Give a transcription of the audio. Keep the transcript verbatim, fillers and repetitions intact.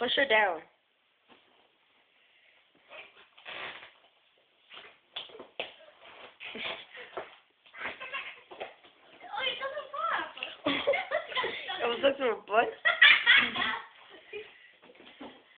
Push her down. Oh, it doesn't pop. It was looking for butt.